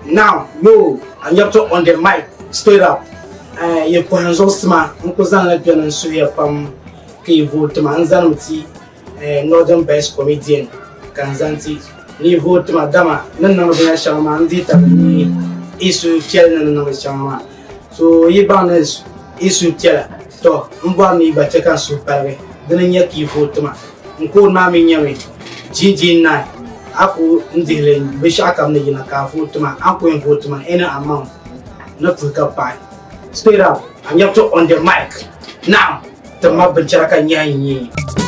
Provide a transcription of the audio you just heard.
Now, yo, Anyabto on the mic, straight up. You can also smart, Uncle Zan like you and so you can vote to Manzanti, Northern Best Comedian, Kanzanti, ni vote to Madama, none of the Shaman, issue telling no Shaman. So, ye banners issue teller, to Mbani by Chekan Super, then Yaki vote to my Uncle Mammy Yami, GG9. Aku ndileng bishaka mnejina ka vote ma aku vote ma any amount not to buy. Straight up, Anyabto on the mic. Now, the map benchara ka nyanyi.